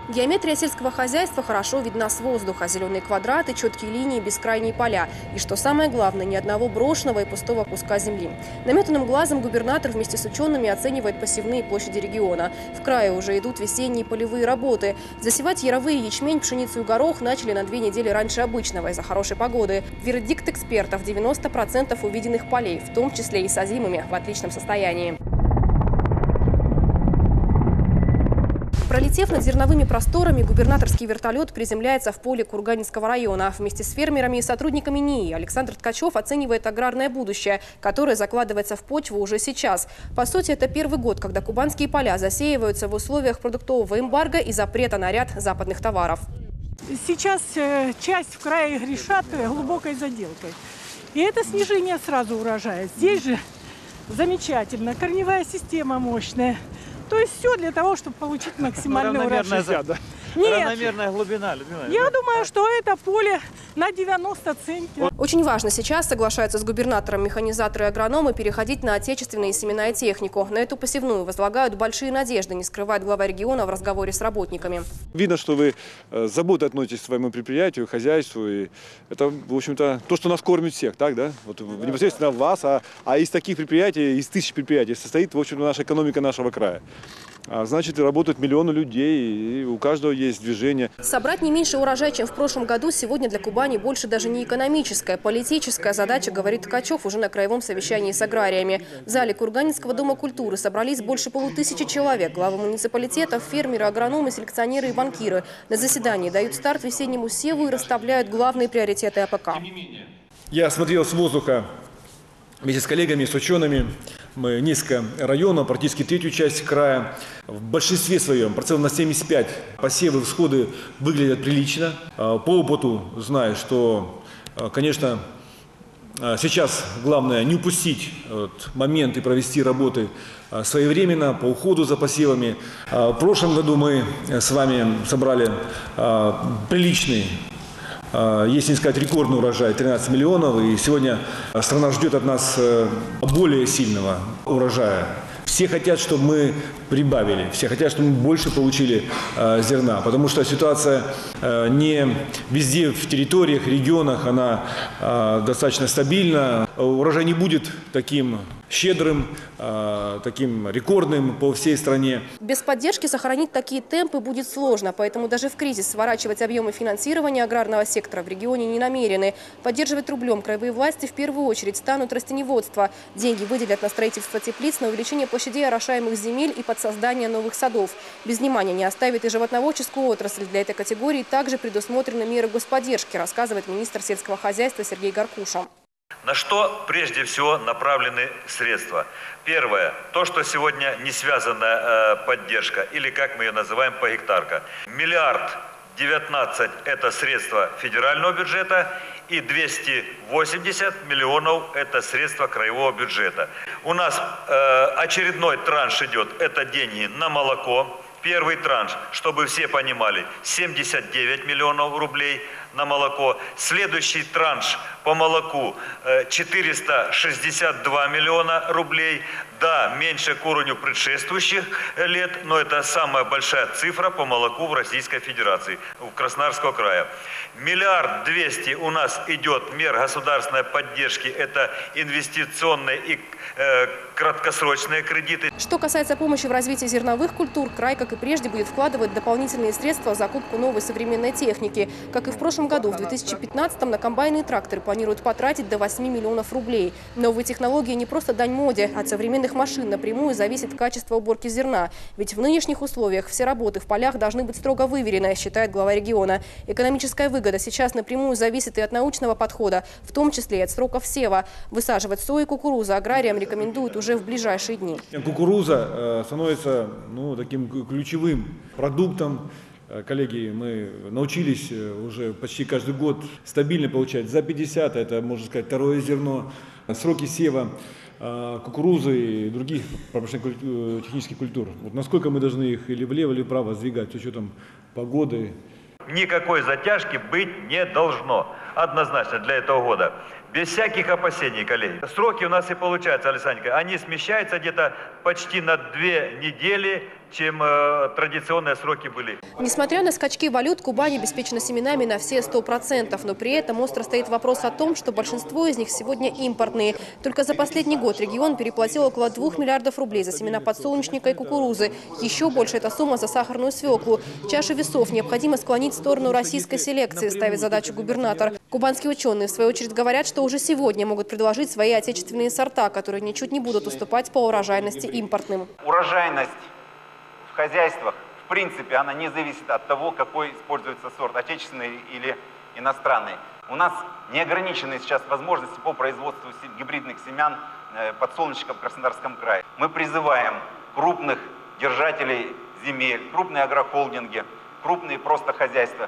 Геометрия сельского хозяйства хорошо видна с воздуха. Зеленые квадраты, четкие линии, бескрайние поля. И что самое главное, ни одного брошенного и пустого куска земли. Наметанным глазом губернатор вместе с учеными оценивает посевные площади региона. В крае уже идут весенние полевые работы. Засевать яровые ячмень, пшеницу и горох начали на 2 недели раньше обычного из-за хорошей погоды. Вердикт экспертов – 90% увиденных полей, в том числе и с озимыми, в отличном состоянии. Пролетев над зерновыми просторами, губернаторский вертолет приземляется в поле Курганинского района. Вместе с фермерами и сотрудниками НИИ Александр Ткачев оценивает аграрное будущее, которое закладывается в почву уже сейчас. По сути, это первый год, когда кубанские поля засеиваются в условиях продуктового эмбарго и запрета на ряд западных товаров. Сейчас часть в крае грешат глубокой заделкой. И это снижение сразу урожая. Здесь же замечательно, корневая система мощная. То есть все для того, чтобы получить максимальный урожай. Нет, равномерная глубина, Людмила. Я думаю, что это поле на 90 центнеров. Очень важно сейчас, соглашаются с губернатором механизаторы и агрономы, переходить на отечественные семена и технику. На эту посевную возлагают большие надежды, не скрывает глава региона в разговоре с работниками. Видно, что вы с заботой относитесь к своему предприятию, хозяйству. И это, в общем-то, то, что нас кормит всех, так, да? Вот непосредственно вас, а из таких предприятий, из тысяч предприятий состоит, в общем-то, наша экономика нашего края. Значит, работают миллионы людей, и у каждого есть движение. Собрать не меньше урожая, чем в прошлом году, сегодня для Кубани больше даже не экономическая, политическая задача, говорит Ткачев уже на краевом совещании с аграриями. В зале Курганинского дома культуры собрались больше 500 человек. Главы муниципалитетов, фермеры, агрономы, селекционеры и банкиры. На заседании дают старт весеннему севу и расставляют главные приоритеты АПК. Я смотрел с воздуха вместе с коллегами, с учеными. Мы низко района, практически третью часть края. В большинстве своем, процентов на 75, посевы, всходы выглядят прилично. По опыту знаю, что, конечно, сейчас главное не упустить момент и провести работы своевременно по уходу за посевами. В прошлом году мы с вами собрали приличный, если не сказать рекордный урожай, 13 миллионов. И сегодня страна ждет от нас более сильного урожая. Все хотят, чтобы мы прибавили, все хотят, чтобы мы больше получили зерна, потому что ситуация не везде в территориях, регионах, она достаточно стабильна. Урожай не будет таким щедрым, таким рекордным по всей стране. Без поддержки сохранить такие темпы будет сложно, поэтому даже в кризис сворачивать объемы финансирования аграрного сектора в регионе не намерены. Поддерживать рублем краевые власти в первую очередь станут растеневодство. Деньги выделят на строительство теплиц, на увеличение площадей орошаемых земель и под создание новых садов. Без внимания не оставит и животноводческую отрасль. Для этой категории также предусмотрены меры господдержки, рассказывает министр сельского хозяйства Сергей Гаркуша. На что прежде всего направлены средства? Первое, то, что сегодня не связанная поддержка, или как мы ее называем, погектарка. 1 019 000 – это средства федерального бюджета, и 280 миллионов – это средства краевого бюджета. У нас очередной транш идет, это деньги на молоко. Первый транш, чтобы все понимали, 79 миллионов рублей на молоко. Следующий транш по молоку 462 миллиона рублей. Да, меньше к уровню предшествующих лет, но это самая большая цифра по молоку в Российской Федерации, в Краснодарского края. 1 200 000 у нас идет мер государственной поддержки, это инвестиционные и краткосрочные кредиты. Что касается помощи в развитии зерновых культур, край, как и прежде, будет вкладывать дополнительные средства в закупку новой современной техники. Как и в прошлом году, в 2015-м на комбайны и тракторы планируют потратить до 8 миллионов рублей. Новые технологии не просто дань моде. От современных машин напрямую зависит качество уборки зерна. Ведь в нынешних условиях все работы в полях должны быть строго выверены, считает глава региона. Экономическая выгода сейчас напрямую зависит и от научного подхода, в том числе и от сроков сева. Высаживать сою и кукурузу аграриям рекомендуют уже в ближайшие дни. Кукуруза становится таким ключевым продуктом. Коллеги, мы научились уже почти каждый год стабильно получать за 50, это, можно сказать, второе зерно. Сроки сева кукурузы и других промышленных технических культур. Вот насколько мы должны их или влево, или вправо сдвигать с учетом погоды? Никакой затяжки быть не должно. Однозначно для этого года. Без всяких опасений, коллеги. Сроки у нас и получаются, Александр, они смещаются где-то почти на 2 недели чем традиционные сроки были. Несмотря на скачки валют, Кубань обеспечена семенами на все 100%. Но при этом остро стоит вопрос о том, что большинство из них сегодня импортные. Только за последний год регион переплатил около 2 миллиардов рублей за семена подсолнечника и кукурузы. Еще больше эта сумма за сахарную свеклу. Чашу весов необходимо склонить в сторону российской селекции, ставит задачу губернатор. Кубанские ученые, в свою очередь, говорят, что уже сегодня могут предложить свои отечественные сорта, которые ничуть не будут уступать по урожайности импортным. Урожайность в хозяйствах, в принципе, она не зависит от того, какой используется сорт, отечественный или иностранный. У нас неограниченные сейчас возможности по производству гибридных семян подсолнечника в Краснодарском крае. Мы призываем крупных держателей земель, крупные агрохолдинги, крупные просто хозяйства.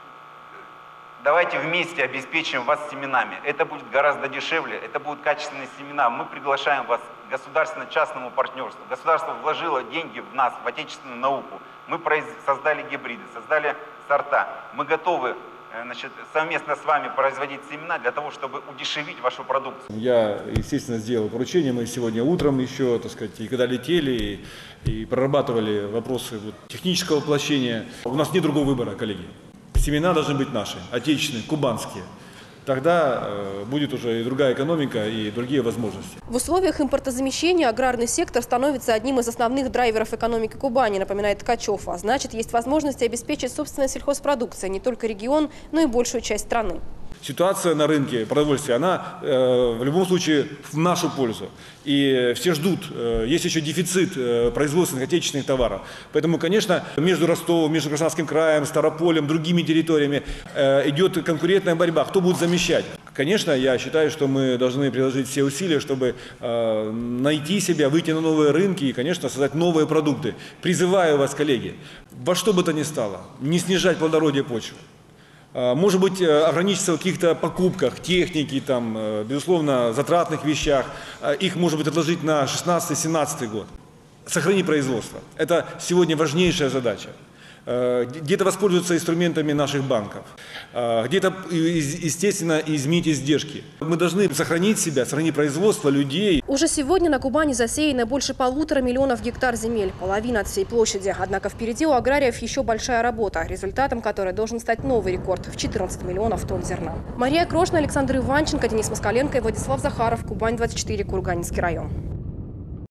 Давайте вместе обеспечим вас семенами. Это будет гораздо дешевле, это будут качественные семена. Мы приглашаем вас к государственно-частному партнерству. Государство вложило деньги в нас, в отечественную науку. Мы создали гибриды, создали сорта. Мы готовы совместно с вами производить семена для того, чтобы удешевить вашу продукцию. Я, естественно, сделал поручение. Мы сегодня утром еще, так сказать, и когда летели, и прорабатывали вопросы технического воплощения. У нас нет другого выбора, коллеги. Семена должны быть наши, отечественные, кубанские. Тогда будет уже и другая экономика, и другие возможности. В условиях импортозамещения аграрный сектор становится одним из основных драйверов экономики Кубани, напоминает Ткачев. А значит, есть возможность обеспечить собственной сельхозпродукцией не только регион, но и большую часть страны. Ситуация на рынке продовольствия, она в любом случае в нашу пользу. И все ждут, есть еще дефицит производственных отечественных товаров. Поэтому, конечно, между Ростовом, между Краснодарским краем, Ставрополем, другими территориями идет конкурентная борьба. Кто будет замещать? Конечно, я считаю, что мы должны приложить все усилия, чтобы найти себя, выйти на новые рынки и, конечно, создать новые продукты. Призываю вас, коллеги, во что бы то ни стало, не снижать плодородие почвы. Может быть, ограничиться в каких-то покупках, техники, безусловно, затратных вещах. Их, может быть, отложить на 16-17 год. Сохранить производство. Это сегодня важнейшая задача. Где-то воспользоваться инструментами наших банков. Где-то, естественно, изменить издержки. Мы должны сохранить себя, сохранить производство людей. Уже сегодня на Кубани засеяно больше 1,5 миллиона гектар земель, половина от всей площади. Однако впереди у аграриев еще большая работа, результатом которой должен стать новый рекорд в 14 миллионов тонн зерна. Мария Крошна, Александр Иванченко, Денис Москаленко и Владислав Захаров. Кубань-24, Курганинский район.